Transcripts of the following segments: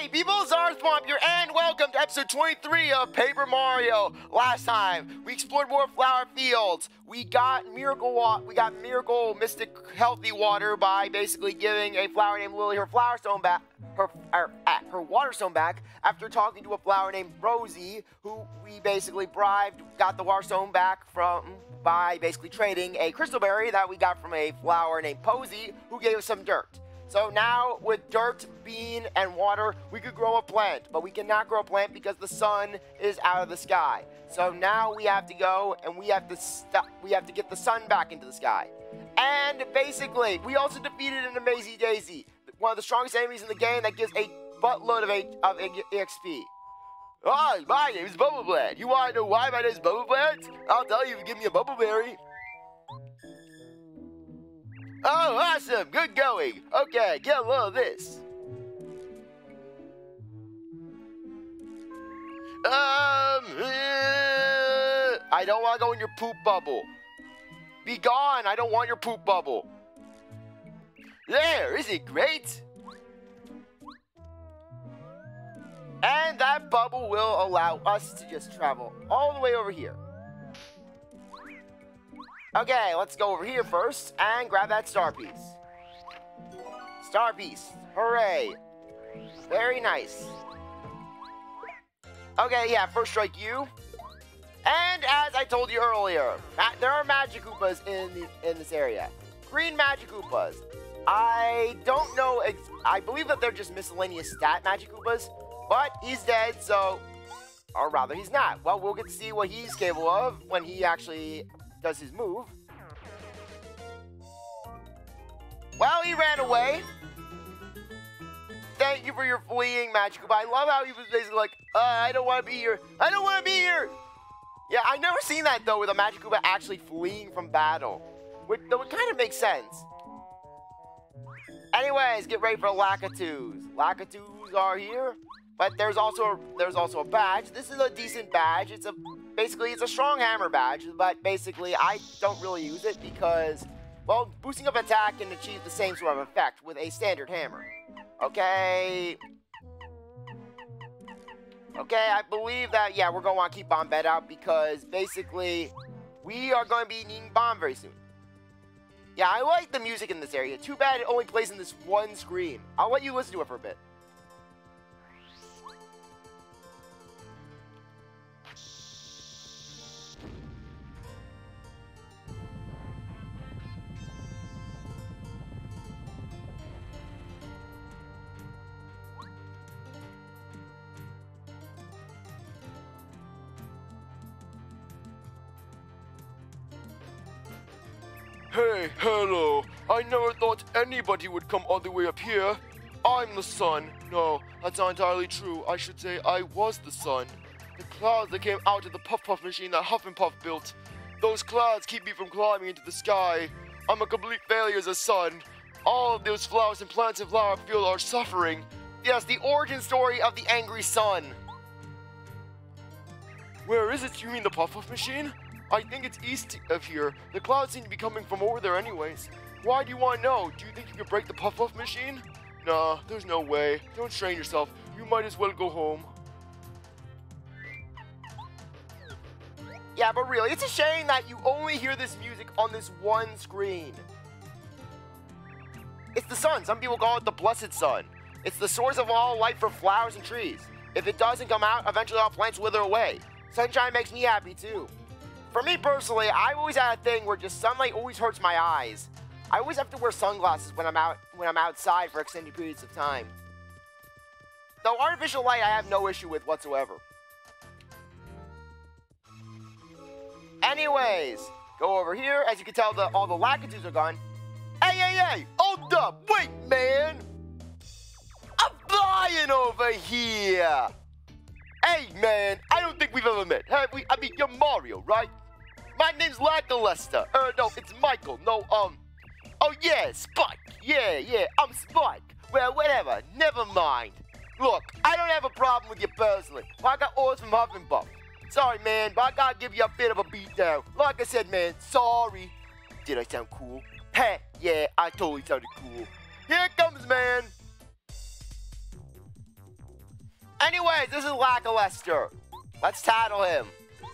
Hey people, Zarswamp here, and welcome to episode 23 of Paper Mario. Last time, we explored more flower fields. We got miracle mystic healthy water by basically giving a flower named Lily her flower stone back, her water stone back after talking to a flower named Rosie, who we basically bribed, got the water stone back from by basically trading a crystal berry that we got from a flower named Posy, who gave us some dirt. So now, with dirt, bean, and water, we could grow a plant. But we cannot grow a plant because the sun is out of the sky. So now we have to go and we have to get the sun back into the sky. And basically, we also defeated an Amazing Daisy, one of the strongest enemies in the game that gives a buttload of EXP. Hi, my name is Bubblebland. You want to know why my name is Bubblebland? I'll tell you if you give me a Bubbleberry. Oh, awesome! Good going! Okay, get a load of this. I don't want to go in your poop bubble. Be gone! I don't want your poop bubble. There, is it great? And that bubble will allow us to just travel all the way over here. Okay, let's go over here first and grab that star piece. Star piece. Hooray. Very nice. Okay, yeah, first strike you. And as I told you earlier, there are Magikoopas in this area. Green Magikoopas. I don't know, I believe that they're just miscellaneous stat Magikoopas, but he's dead, so, or rather he's not. Well, we'll get to see what he's capable of when he actually does his move. Well, he ran away. Thank you for your fleeing, Magikoopa. I love how he was basically like, I don't want to be here. I don't want to be here. Yeah, I've never seen that, though, with a Magikoopa actually fleeing from battle. Though it kind of makes sense. Anyways, get ready for Lakitus. Lakitus are here. But there's also a badge. This is a decent badge. Basically it's a strong hammer badge, but basically I don't really use it because, well, boosting up attack can achieve the same sort of effect with a standard hammer. Okay. Okay, I believe that, yeah, we're going to want to keep Bombette out because basically we are going to be needing Bomb very soon. Yeah, I like the music in this area. Too bad it only plays in this one screen. I'll let you listen to it for a bit. Hey, hello. I never thought anybody would come all the way up here. I'm the sun. No, that's not entirely true. I should say I was the sun. The clouds that came out of the Puff Puff machine that Huff and Puff built. Those clouds keep me from climbing into the sky. I'm a complete failure as a sun. All of those flowers and plants in Flower Field are suffering. Yes, the origin story of the angry sun. Where is it? You mean the Puff Puff machine? I think it's east of here. The clouds seem to be coming from over there anyways. Why do you want to know? Do you think you can break the Puff Puff machine? Nah, there's no way. Don't strain yourself. You might as well go home. Yeah, but really, it's a shame that you only hear this music on this one screen. It's the sun. Some people call it the blessed sun. It's the source of all life for flowers and trees. If it doesn't come out, eventually all plants wither away. Sunshine makes me happy too. For me personally, I've always had a thing where just sunlight always hurts my eyes. I always have to wear sunglasses when I'm outside for extended periods of time. Though artificial light I have no issue with whatsoever. Anyways, go over here. As you can tell, all the Lakitus are gone. Hey, hold up, wait, man. I'm flying over here. Hey, man, I don't think we've ever met, have we? I mean, you're Mario, right? My name's Lakalester. No, it's Michael. No, oh, yeah, Spike. Yeah, I'm Spike. Well, whatever, never mind. Look, I don't have a problem with you personally. I got orders from Huff and Puff. Sorry, man, but I gotta give you a bit of a beatdown. Like I said, man, sorry. Did I sound cool? Heh, yeah, I totally sounded cool. Here it comes, man. Anyways, this is Lackluster. Let's tattle him.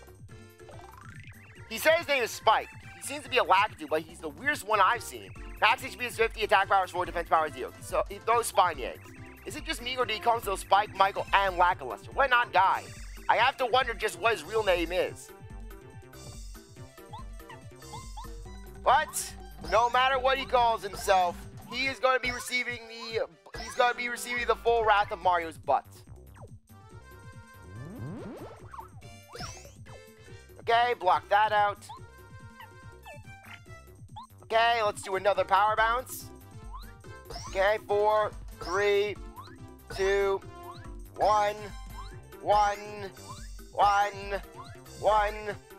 He said his name is Spike. He seems to be a Lakitu, but he's the weirdest one I've seen. Max HP is 50, attack power is 4, defense power is 0. So he throws spiny eggs. Is it just me, or did he call himself Spike, Michael, and Lackluster? What an odd guy. I have to wonder just what his real name is. But no matter what he calls himself, he is going to be receiving the full wrath of Mario's butt. Okay, block that out. Okay, let's do another power bounce. Okay, 4, 3, 2, 1, 1, 1, 1.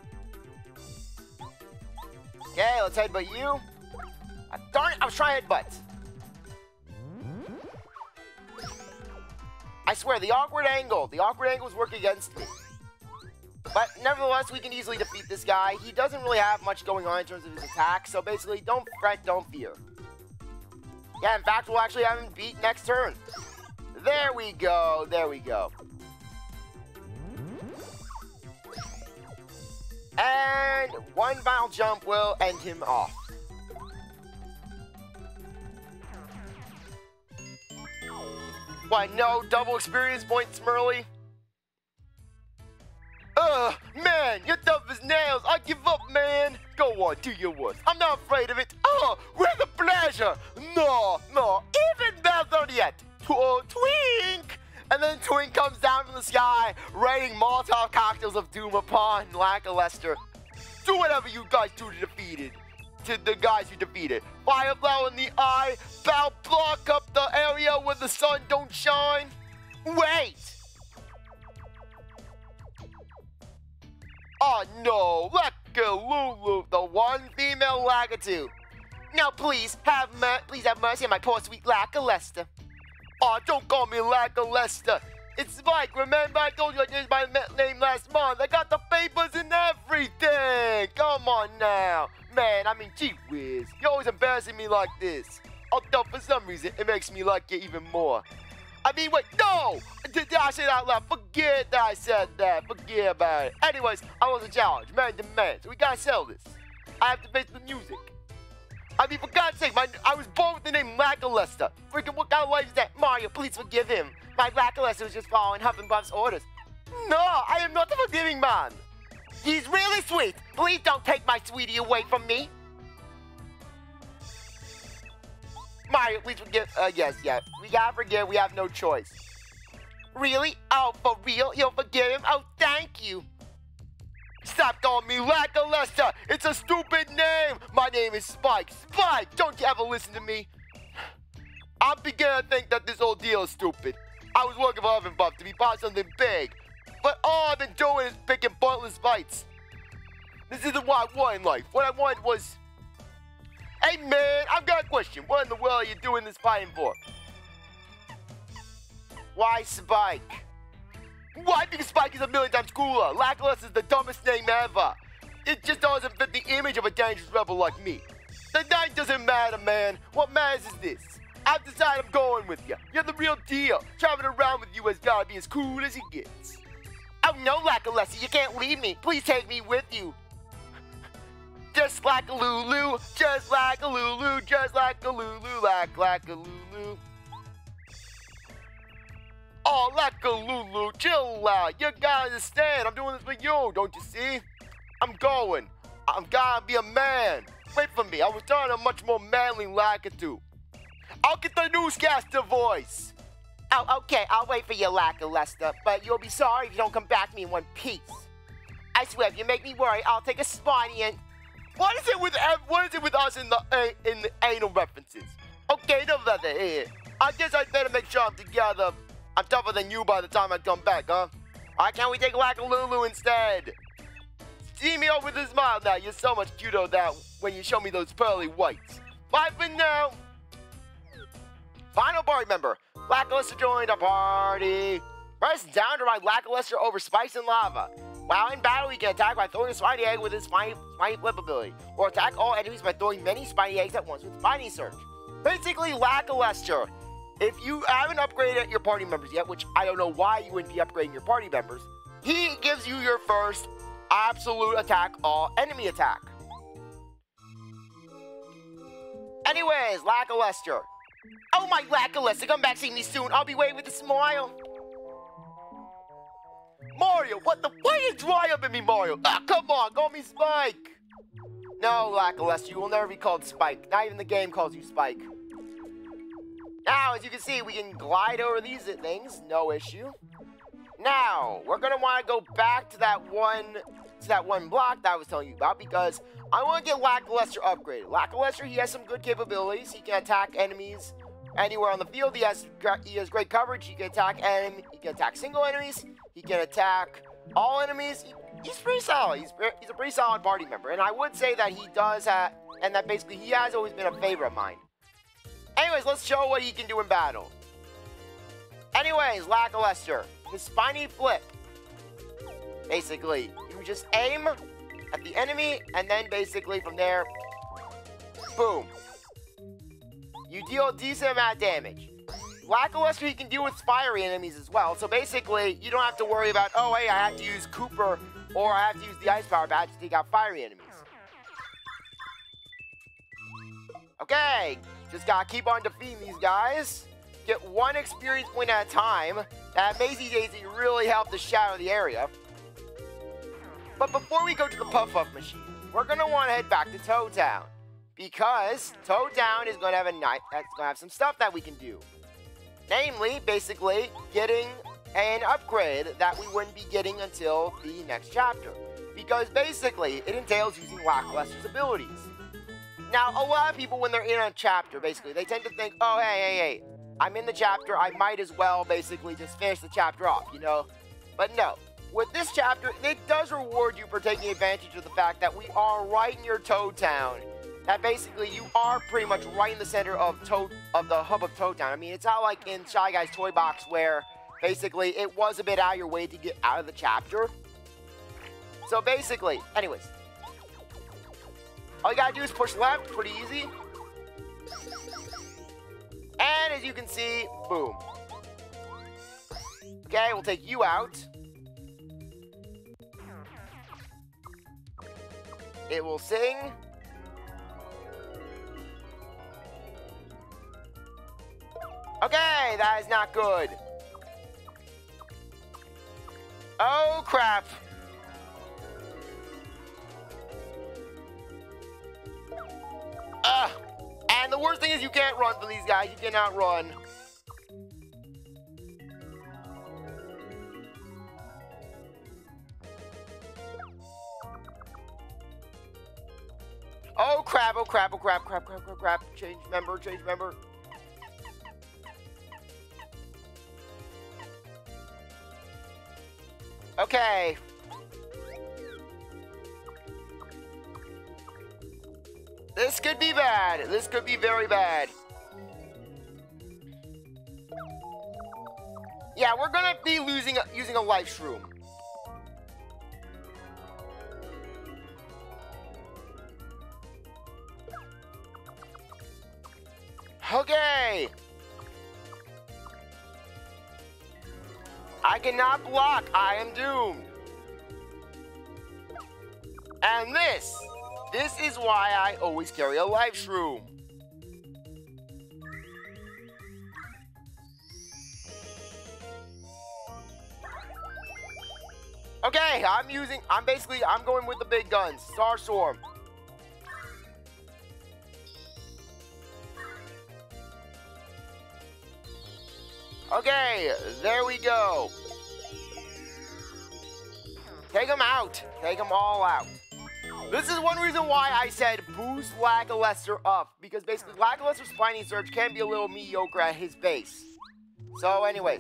Okay, let's headbutt you. Darn it, I was trying to headbutt. I swear, the awkward angles work against me. But nevertheless, we can easily defeat this guy. He doesn't really have much going on in terms of his attack, so basically, don't fret, don't fear. Yeah, in fact, we'll actually have him beat next turn. There we go, there we go. And one final jump will end him off. What, no double experience points, Smurly? Man, you're tough as nails. I give up, man. Go on, do your worst. I'm not afraid of it. Oh, with the pleasure. No, even better yet. Twink! And then Twink comes down from the sky, raining Molotov cocktails of doom upon Lackluster. Do whatever you guys do to the guys you defeated. Fire flower in the eye, bow block up the area where the sun don't shine. Wait! Oh no, Lakalulu, the one female Lakitu. Now please have mercy on my poor sweet Lackluster. Oh, don't call me Lackluster. It's Spike. Remember I told you I changed my name last month. I got the papers and everything. Come on now. Man, I mean, gee whiz. You're always embarrassing me like this. Although for some reason, it makes me like you even more. I mean, wait, no! Did I say that out loud? Forget that I said that. Forget about it. Anyways, I was a challenge. Man to man. So we gotta sell this. I have to face the music. I mean, for God's sake, I was born with the name Lackluster. Freaking what kind of life is that? Mario, please forgive him. My Lackluster was just following Huff and Puff's orders. No, I am not a forgiving man. He's really sweet. Please don't take my sweetie away from me. Mario, please forgive. Yes. We gotta forgive. We have no choice. Really? Oh, for real? You'll forgive him? Oh, thank you. Stop calling me Lackluster. It's a stupid name. My name is Spike. Spike, don't you ever listen to me? I'm beginning to think that this whole deal is stupid. I was working for Huff and Puff to be part of something big. But all I've been doing is picking pointless fights. This isn't what I want in life. What I wanted was... Hey man, I've got a question. What in the world are you doing this fighting for? Why Spike? Why? Because Spike is a million times cooler. Lackluster is the dumbest name ever. It just doesn't fit the image of a dangerous rebel like me. The name doesn't matter, man. What matters is this. I've decided I'm going with you. You're the real deal. Traveling around with you has gotta be as cool as it gets. Oh no, Lackluster, you can't leave me. Please take me with you. Just like a Lulu, just like a Lulu, just like a Lulu, like a Lulu. Oh, like a Lulu, chill out. You gotta understand, I'm doing this for you, don't you see? I'm going. I'm gonna be a man. Wait for me, I was turning a much more manly Lakitu. I'll get the newscaster voice. Oh, okay, I'll wait for you, Lackluster, but you'll be sorry if you don't come back to me in one piece. I swear, if you make me worry, I'll take a spiny and... What is it with us in the anal references? Okay, no leather here. I guess I'd better make sure I'm together. I'm tougher than you by the time I come back, huh? Why can't we take Lackalulu instead? See me over with a smile now. You're so much cuter that when you show me those pearly whites. Bye for now. Final party member. Lackluster joined a party. Press down to ride Lackluster over spice and lava. While in battle, he can attack by throwing a spiny egg with his spiny flip ability, or attack all enemies by throwing many spiny eggs at once with Spiny Surge. Basically, Lackluster. if you haven't upgraded your party members yet, which I don't know why you wouldn't be upgrading your party members, he gives you your first absolute attack, all enemy attack. Anyways, Lackluster. Oh my Lackluster, come back see me soon. I'll be waiting with a smile. Mario, what the? Why you dry up at me, Mario? Ah, come on, call me Spike. No, Lackluster, you will never be called Spike. Not even the game calls you Spike. Now, as you can see, we can glide over these things, no issue. Now, we're gonna want to go back to that one block that I was telling you about because I want to get Lackluster upgraded. Lackluster, he has some good capabilities. He can attack enemies anywhere on the field. He has great coverage. He can attack single enemies. He can attack all enemies. He's pretty solid. He's a pretty solid party member, and I would say that he does have, and that basically he has always been a favorite of mine. Anyways, let's show what he can do in battle. Anyways, Lackluster, his spiny flip. Basically, you just aim at the enemy, and then basically from there, boom. You deal a decent amount of damage. Lackluster, he can deal with fiery enemies as well, so basically, you don't have to worry about, oh, hey, I have to use Kooper, or I have to use the Ice Power Badge to take out fiery enemies. Okay, just gotta keep on defeating these guys. Get one experience point at a time. That Mazy Daisy really helped to shadow the area. But before we go to the Puff-Puff machine, we're gonna want to head back to Toad Town. Because Toad Town is gonna have some stuff that we can do. Namely, basically, getting an upgrade that we wouldn't be getting until the next chapter. Because basically, it entails using Lackluster's abilities. Now, a lot of people, when they're in a chapter, basically, they tend to think, oh, hey, I'm in the chapter, I might as well basically just finish the chapter off, you know? But no. With this chapter, it does reward you for taking advantage of the fact that we are right near Toad Town. That basically, you are pretty much right in the center of the hub of Toad Town. I mean, it's not like in Shy Guy's Toy Box where basically it was a bit out of your way to get out of the chapter. So basically, anyways, all you gotta do is push left, pretty easy. And as you can see, boom. Okay, we'll take you out. It will sing. Okay, that is not good. Oh, crap. And the worst thing is you can't run from these guys. You cannot run. Oh, crap, oh, crap, oh, crap, crap, crap, crap, crap. Change member, change member. Okay. This could be bad. This could be very bad. Yeah, we're gonna be using a life shroom. Okay. I cannot block. I am doomed. And this is why I always carry a life shroom. Okay, I'm going with the big guns. Starstorm. Okay, there we go. Take them out. Take them all out. This is one reason why I said boost Lackluster up, because basically Lackluster's Spiny Surge can be a little mediocre at his base. So anyways,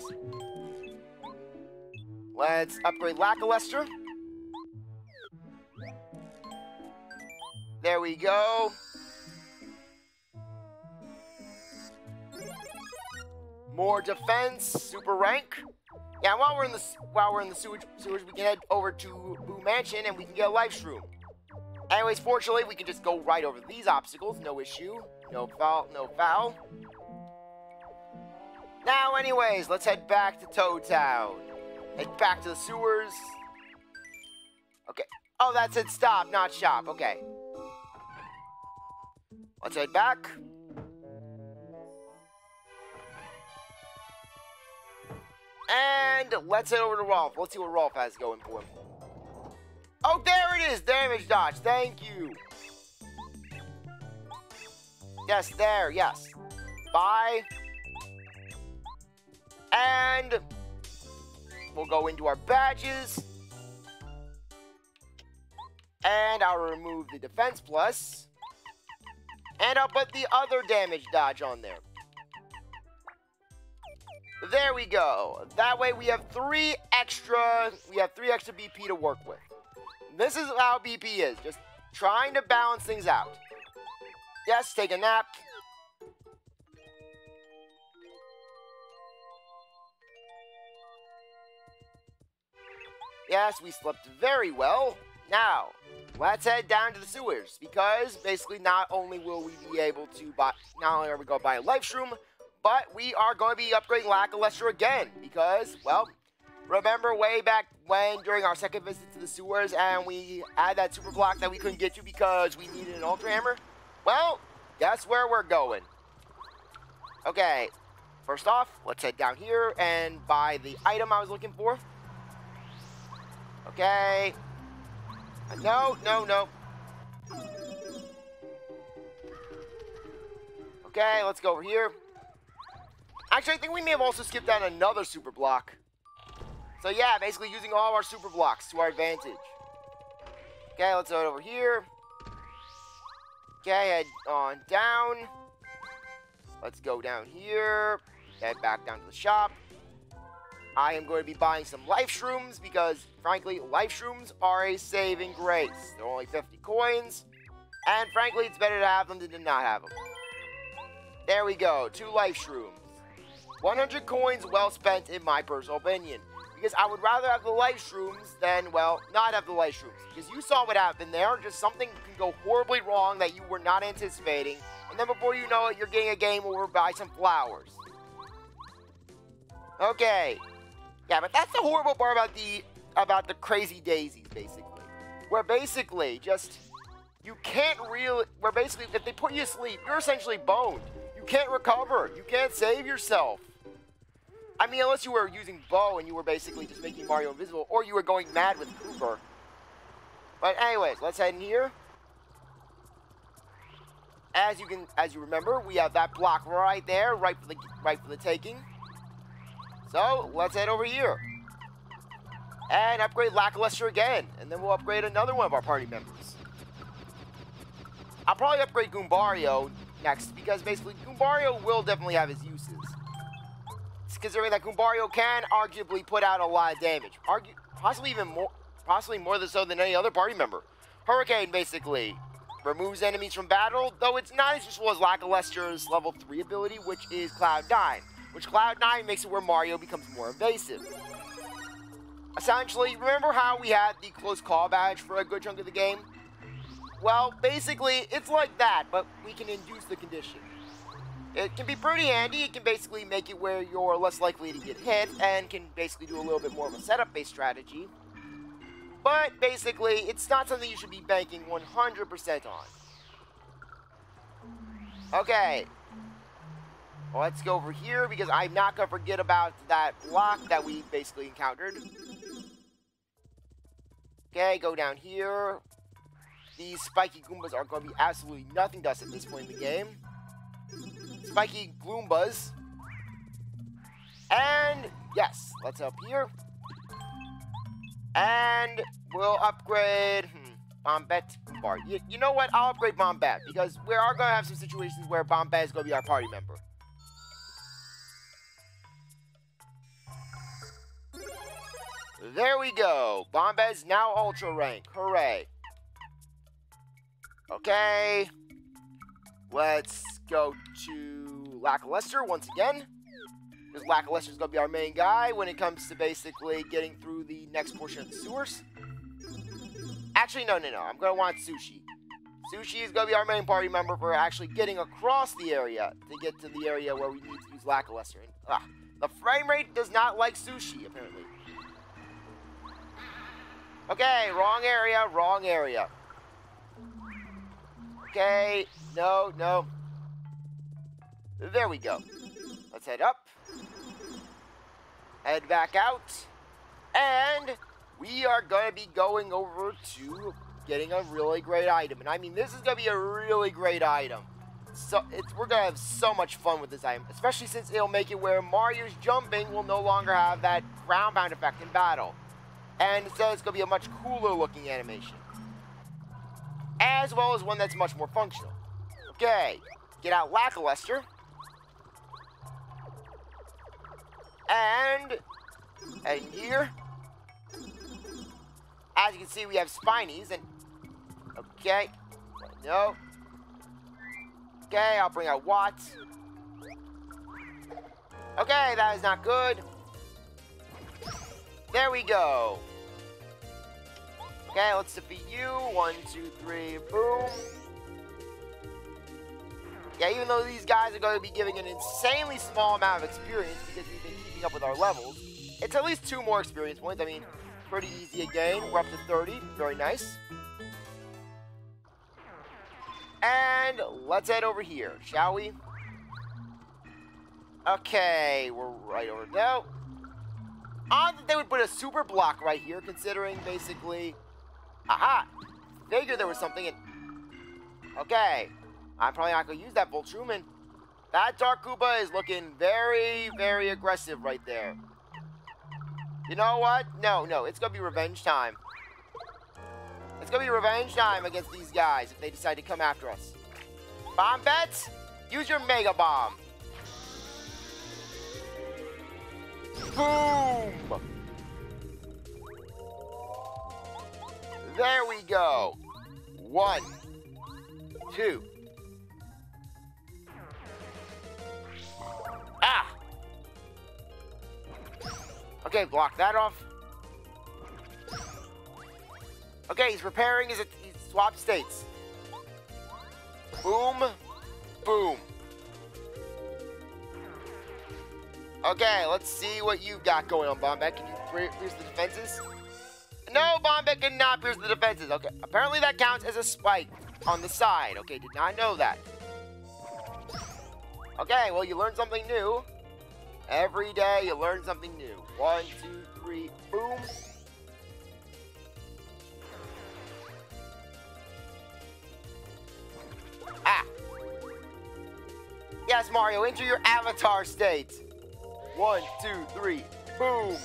let's upgrade Lackluster. There we go. More defense, super rank. Yeah, while we're in the sewers, we can head over to Boo Mansion and we can get a life shroom. Anyways, fortunately, we can just go right over these obstacles, no issue. No foul, no foul. Now, anyways, let's head back to Toad Town. Head back to the sewers. Okay. Oh, that said stop, not shop. Okay. Let's head back. And let's head over to Rolf. Let's see what Rolf has going for him. Oh, there it is! Damage dodge. Thank you. Yes, there. Yes. Bye. And we'll go into our badges. And I'll remove the defense plus. And I'll put the other damage dodge on there. There we go. That way we have 3 extra BP to work with. This is how BP is. Just trying to balance things out. Yes, take a nap. Yes, we slept very well. Now, let's head down to the sewers, because basically not only will we be able to buy, not only are we going to buy a life shroom, but we are going to be upgrading Lackluster again, because, well, remember way back when, during our second visit to the sewers, and we had that super block that we couldn't get to because we needed an Ultra Hammer? Well, guess where we're going. Okay, first off, let's head down here and buy the item I was looking for. Okay. No. Okay, let's go over here. Actually, I think we may have also skipped down another super block. So yeah, basically using all our super blocks to our advantage. Okay, let's head over here. Okay, head on down. Let's go down here. Head back down to the shop. I am going to be buying some life shrooms because, frankly, life shrooms are a saving grace. They're only 50 coins, and frankly, it's better to have them than to not have them. There we go, 2 life shrooms. 100 coins well spent in my personal opinion, because I would rather have the life shrooms than, well, not have the life shrooms. Because you saw what happened there, just something can go horribly wrong that you were not anticipating, and then before you know it, you're getting a game over by some flowers. Okay. Yeah, but that's the horrible part about the crazy daisies, basically. Where basically, just, you can't really, where basically, if they put you to sleep, you're essentially boned. You can't recover. You can't save yourself. I mean, unless you were using Bow and you were basically just making Mario invisible, or you were going mad with Cooper. But anyways, let's head in here. As you remember, we have that block right there, right for the taking. So, let's head over here. And upgrade Lackluster again. And then we'll upgrade another one of our party members. I'll probably upgrade Goombario next, because basically Goombario will definitely have his uses. It's considering that Goombario can arguably put out a lot of damage. Possibly more so than any other party member. Hurricane, basically, removes enemies from battle, though it's not as useful as Lackluster's level 3 ability, which is Cloud 9. Which Cloud 9 makes it where Mario becomes more invasive. Essentially, remember how we had the close call badge for a good chunk of the game? Well, basically, it's like that, but we can induce the condition. It can be pretty handy. It can basically make it where you're less likely to get hit, and can basically do a little bit more of a setup-based strategy. But basically, it's not something you should be banking 100% on. Okay. Well, let's go over here, because I'm not going to forget about that block that we basically encountered. Okay, go down here. These spiky Goombas are going to be absolutely nothing to us at this point in the game. Spiky Goombas. And, yes, let's up here. And we'll upgrade Bombette Goomba. You know what? I'll upgrade Bombette, because we are going to have some situations where Bombette is going to be our party member. There we go. Bombette's now Ultra Rank. Hooray. Okay. Let's go to Lackluster once again. Because Lackluster's going to be our main guy when it comes to basically getting through the next portion of the sewers. Actually, no. I'm going to want Sushi. Sushi is going to be our main party member for actually getting across the area to get to the area where we need to use seems lackluster. And, the frame rate does not like sushi, apparently. Okay, wrong area, wrong area. Okay, no, no. There we go. Let's head up. Head back out. And we are going to be going over to getting a really great item. And I mean, this is going to be a really great item. So we're going to have so much fun with this item, especially since it'll make it where Mario's jumping will no longer have that ground pound effect in battle. And instead, it's going to be a much cooler looking animation, as well as one that's much more functional. Okay, get out Lackluster. And in here, as you can see, we have Spinies. And okay, no. Okay, I'll bring out Watts. Okay, that is not good. There we go. Okay, let's defeat you. 1, 2, 3, boom. Yeah, even though these guys are going to be giving an insanely small amount of experience because we've been keeping up with our levels, it's at least 2 more experience points. I mean, pretty easy again. We're up to 30. Very nice. And let's head over here, shall we? Okay, we're right over there. Odd that they would put a super block right here, considering basically... Aha! Figured there was something in... Okay. I'm probably not going to use that Voltrum, and that Dark Koopa is looking very, very aggressive right there. You know what? No, it's going to be revenge time. It's going to be revenge time against these guys if they decide to come after us. Bombette, use your Mega Bomb. Boom! There we go. 1, 2. Ah! Okay, block that off. Okay, he's repairing his swap states. Boom. Boom. Okay, let's see what you've got going on, Bombette. Can you pierce the defenses? No, Bombette cannot pierce the defenses. Okay, apparently that counts as a spike on the side. Okay, did not know that. Okay, well, you learn something new. Every day you learn something new. 1, 2, 3, boom. Ah. Yes, Mario, enter your avatar state. 1, 2, 3, boom.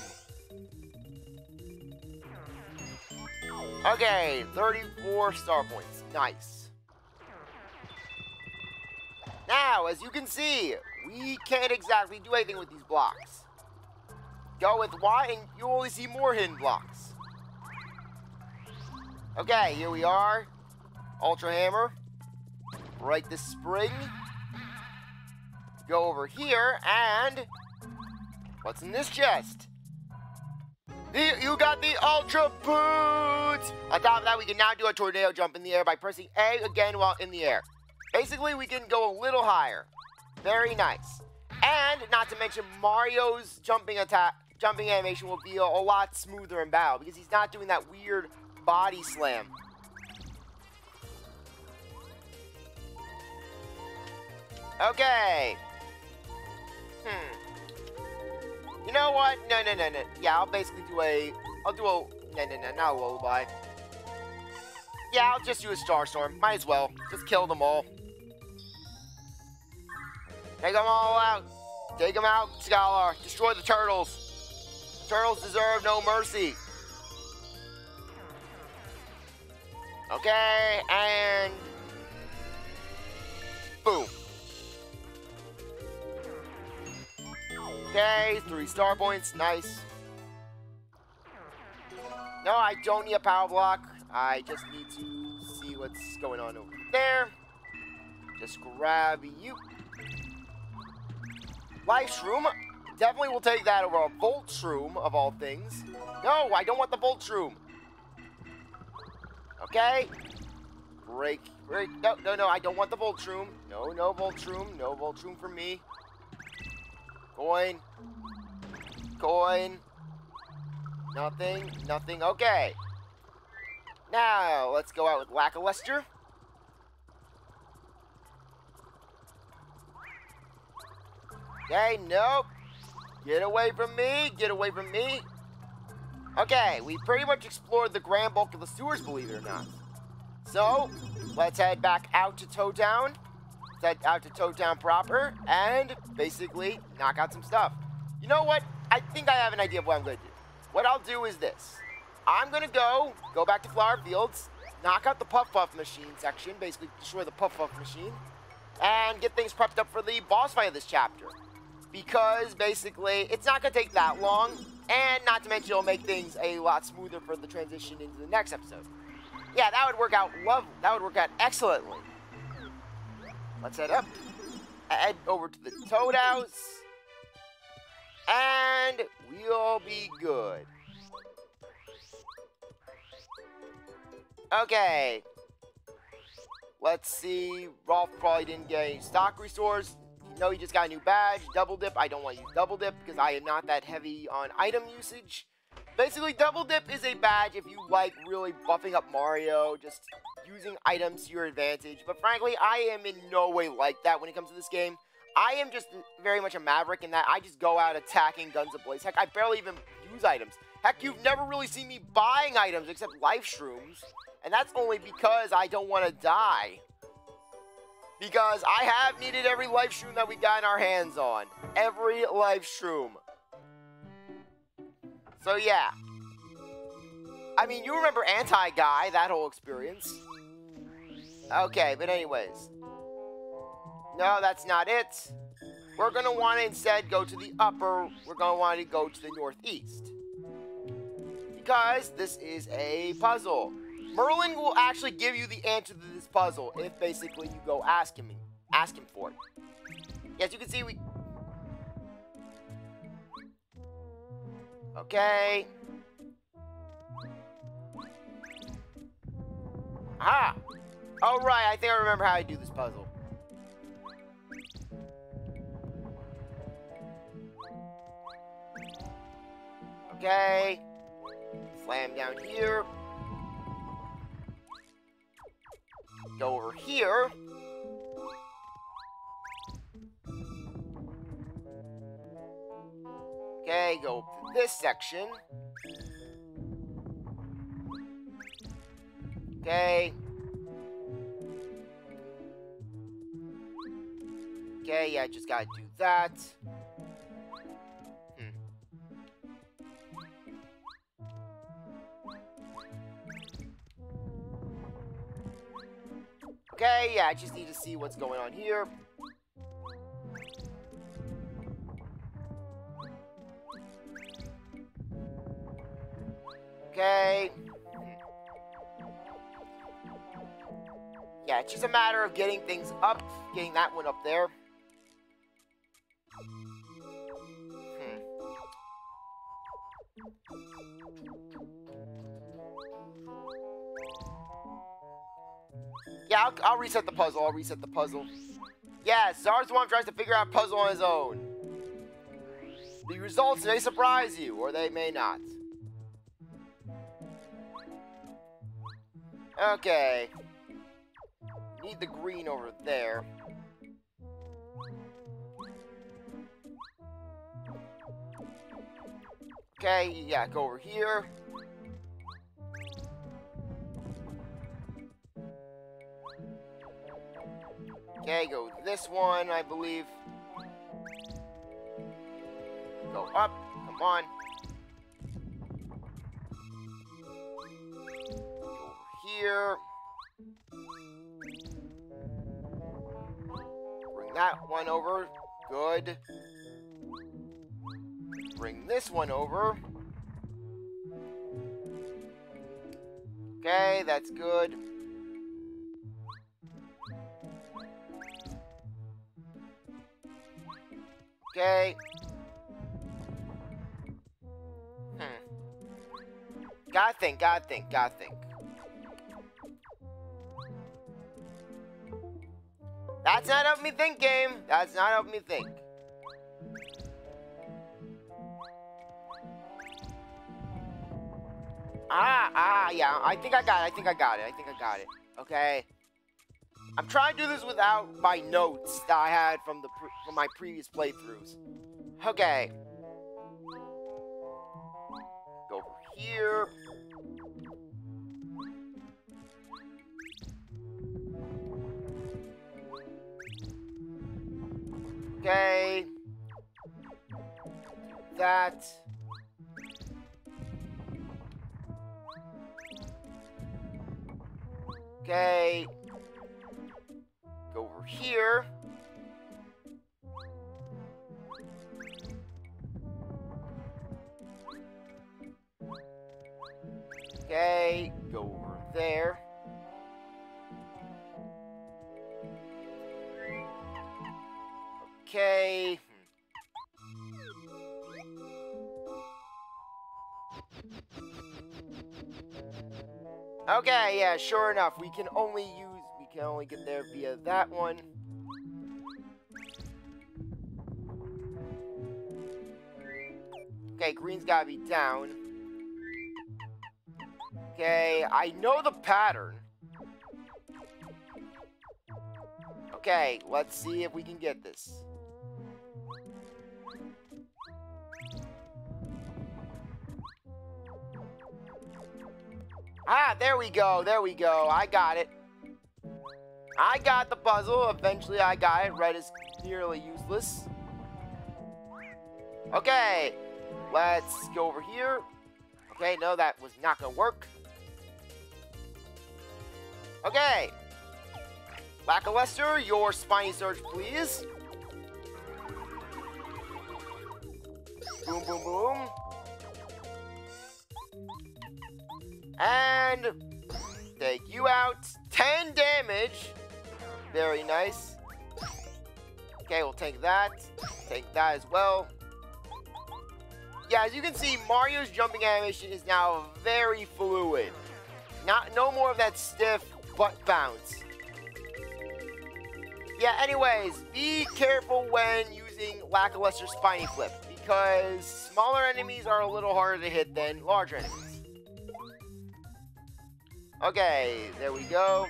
Okay, 34 star points. Nice. Now, as you can see, we can't exactly do anything with these blocks. Go with Y and you only see more hidden blocks. Okay, here we are. Ultra Hammer. Break the spring. Go over here and... What's in this chest? You got the Ultra Boots! On top of that, we can now do a tornado jump in the air by pressing A again while in the air. Basically, we can go a little higher. Very nice. And, not to mention, Mario's jumping animation will be a lot smoother in battle because he's not doing that weird body slam. Okay. You know what? No. Yeah, I'll basically do no, not a lullaby. Yeah, I'll just do a Star Storm. Might as well. Just kill them all. Take them all out. Take them out, Scholar. Destroy the turtles. Turtles deserve no mercy. Okay, and... boom. Okay, 3 star points. Nice. No, I don't need a power block. I just need to see what's going on over there. Just grab you. Life Shroom. Definitely will take that over a Volt Shroom, of all things. No, I don't want the Volt Shroom. Okay. Break. No, I don't want the Volt Shroom. No Volt Shroom. No Volt Shroom for me. Coin. Coin. Nothing. Nothing. Okay. Now, let's go out with Lackluster. Okay, nope. Get away from me. Get away from me. Okay, we pretty much explored the grand bulk of the sewers, believe it or not. So, let's head back out to Toad Town. Let's head out to Toad Town proper and basically knock out some stuff. You know what? I think I have an idea of what I'm going to do. What I'll do is this. I'm going to go back to Flower Fields, knock out the Puff Puff machine section, basically destroy the Puff Puff machine, and get things prepped up for the boss fight of this chapter. Because basically, it's not going to take that long, and not to mention it'll make things a lot smoother for the transition into the next episode. Yeah, that would work out lovely. That would work out excellently. Let's head up. Head over to the Toad House. And we'll be good. Okay. Let's see. Rolf probably didn't get any stock restores. No, he just got a new badge. Double Dip. I don't want to use Double Dip because I am not that heavy on item usage. Basically, Double Dip is a badge if you like really buffing up Mario, just using items to your advantage. But frankly, I am in no way like that when it comes to this game. I am just very much a maverick in that I just go out attacking guns ablaze. Heck, I barely even use items. Heck, you've never really seen me buying items except life shrooms. And that's only because I don't want to die. Because I have needed every life shroom that we got in our hands on. Every life shroom. So yeah. I mean, you remember Anti-Guy, that whole experience. Okay, but anyways. No, that's not it. We're going to want to instead go to the upper. We're going to want to go to the northeast. Because this is a puzzle. Merlin will actually give you the answer to this puzzle if basically you go ask him for it. As you can see, we... Okay. Ah! Alright, I think I remember how I do this puzzle. Okay. Slam down here. Go over here. Okay, go to this section. Okay. Okay, yeah, just gotta do that. Okay, yeah, I just need to see what's going on here. Okay. Yeah, it's just a matter of getting things up, getting that one up there. Yeah, I'll reset the puzzle. I'll reset the puzzle. Yeah, Zarzwan tries to figure out a puzzle on his own. The results may surprise you, or they may not. Okay. Need the green over there. Okay, yeah, go over here. Okay, go this one, I believe. Go up, come on. Go over here. Bring that one over. Good. Bring this one over. Okay, that's good. Okay. Gotta think. That's not helping me think, game. That's not helping me think. Yeah, I think I got it. Okay. I'm trying to do this without my notes that I had from my previous playthroughs. Okay. Go over here. Okay. That. Okay. Go over here. Okay. Go over there. Okay. Okay, yeah, sure enough, we can only get there via that one. Okay, green's gotta be down. Okay, I know the pattern. Okay, let's see if we can get this. There we go. I got it. I got the puzzle. Eventually, I got it. Red is nearly useless. Okay, let's go over here. Okay, no, that was not gonna work. Okay. Lackluster, your Spiny Surge, please. Boom, boom, boom. And take you out. 10 damage. Very nice. Okay, we'll take that. Take that as well. Yeah, as you can see, Mario's jumping animation is now very fluid. No more of that stiff butt bounce. Yeah, anyways, be careful when using Lackluster Spiny Flip, because smaller enemies are a little harder to hit than larger enemies. Okay, there we go.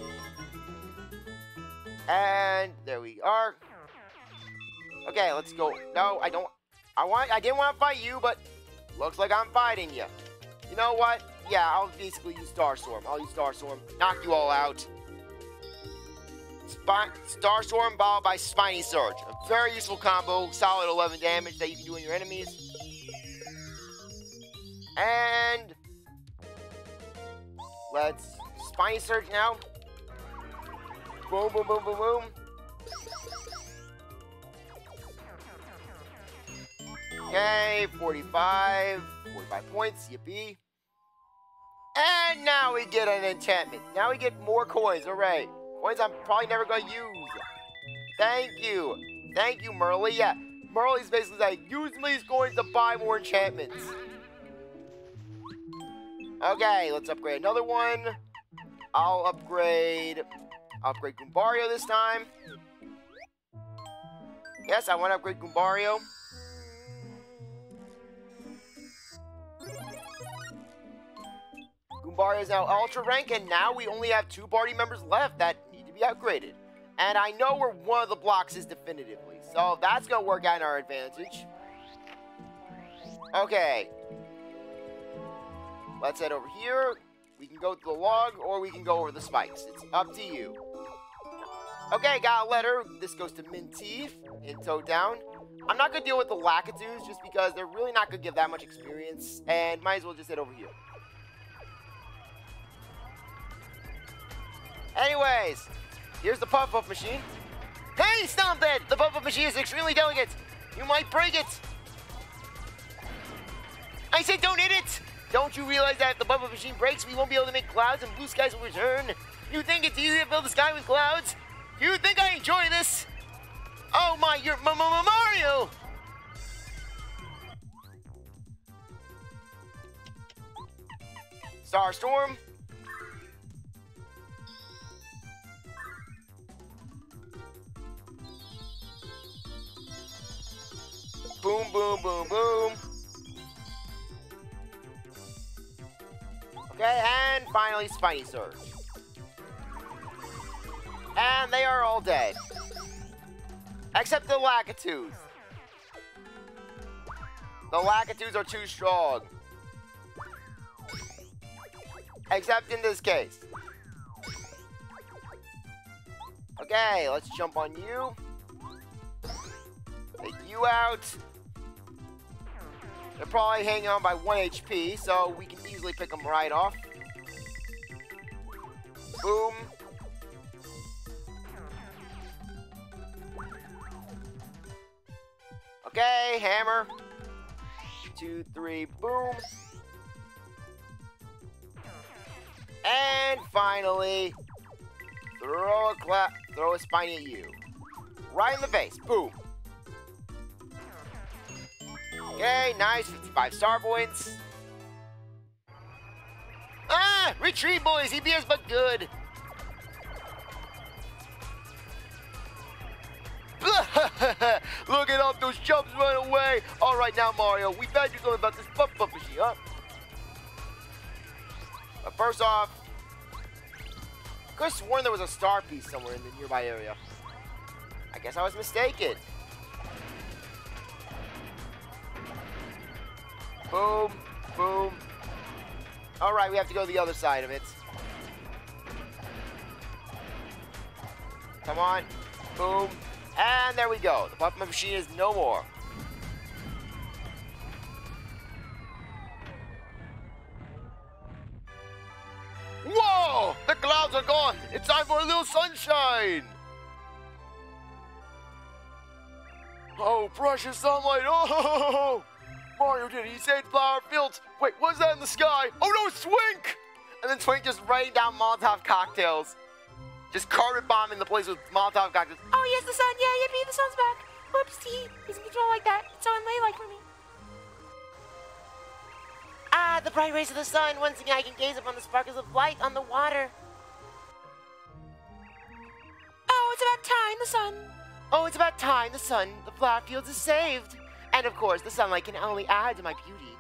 And there we are. Okay, let's go. No, I didn't want to fight you, but looks like I'm fighting you. You know what? Yeah, I'll basically use Starstorm. Knock you all out. Starstorm followed by Spiny Surge. A very useful combo. Solid 11 damage that you can do on your enemies. And let's Spiny Surge now. Boom, boom, boom, boom, boom. Okay, 45 points, yippee. And now we get an enchantment. Now we get more coins, alright. Coins I'm probably never going to use. Thank you, Merly. Yeah, Merly's basically like, use these coins to buy more enchantments. Okay, let's upgrade another one. I'll upgrade Goombario this time. Yes, I want to upgrade Goombario. Goombario is now Ultra Rank, and now we only have 2 party members left that need to be upgraded. And I know where one of the blocks is definitively, so that's going to work out in our advantage. Okay. Let's head over here. We can go to the log, or we can go over the spikes. It's up to you. Okay, got a letter. This goes to Minteef in Toad Down. I'm not going to deal with the Lakitus just because they're really not going to give that much experience, and might as well just head over here. Anyways, here's the Puff-Puff machine. Hey, stop that! The Puff-Puff machine is extremely delicate. You might break it. I said don't hit it! Don't you realize that if the Puff-Puff machine breaks, we won't be able to make clouds and blue skies will return? You think it's easy to fill the sky with clouds? You think I enjoy this? Oh my, you're Mario! Starstorm. Boom, boom, boom, boom. Okay, and finally Spiny Surge. And they are all dead. Except the Lakitus. The Lakitus are too strong. Except in this case. Okay, let's jump on you. Take you out. They're probably hanging on by 1 HP, so we can easily pick them right off. Boom. Okay, hammer. 2, 3, boom. And finally, throw a spiny at you. Right in the face. Boom. Okay, nice. 55 star points. Ah! Retreat, boys! EPS but good. Look at all those jumps run away. All right, now, Mario, we found you something about this bump machine, huh? But first off, I could have sworn there was a star piece somewhere in the nearby area. I guess I was mistaken. Boom, boom. All right, we have to go to the other side of it. Come on. Boom. And there we go. The puppet machine is no more. Whoa! The clouds are gone. It's time for a little sunshine. Oh, precious sunlight. Oh! Mario did it. He saved Flower Fields. Wait, what's that in the sky? Oh no, it's Twink! And then Twink just raining down Molotov cocktails. Just carpet bombing the place with Molotov cocktails. Oh, yes, the sun. Yeah, yippee, the sun's back. Whoopsie. He's in control like that. It's so unladylike for me. Ah, the bright rays of the sun. Once again, I can gaze upon the sparkles of light on the water. Oh, it's about time, the sun. Oh, it's about time the sun, the flower fields is saved. And of course, the sunlight can only add to my beauty.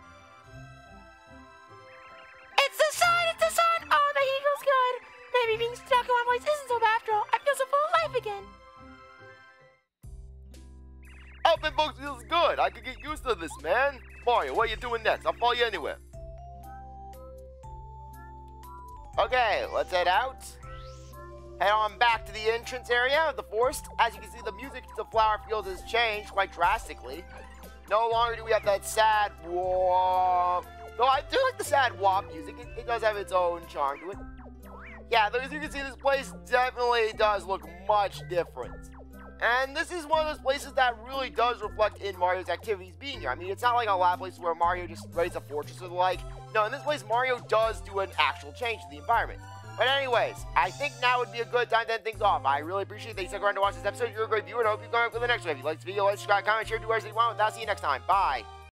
It's the sun! It's the sun! Oh, the heat feels good. Maybe being stuck in one place isn't so bad after all. I feel so full of life again. Open books feels good. I could get used to this, man. Mario, what are you doing next? I'll follow you anywhere. Okay, let's head out. Head on back to the entrance area of the forest. As you can see, the music to Flower Fields has changed quite drastically. No longer do we have that sad womp. Though I do like the sad womp music. It does have its own charm to it. Yeah, as you can see, this place definitely does look much different. And this is one of those places that really does reflect in Mario's activities being here. I mean, it's not like a lot of places where Mario just raids a fortress or the like. No, in this place, Mario does do an actual change to the environment. But anyways, I think now would be a good time to end things off. I really appreciate that you stuck around to watch this episode. You're a great viewer, and I hope you come back for the next one. If you like this video, like, subscribe, comment, share, do whatever you want. I'll see you next time. Bye.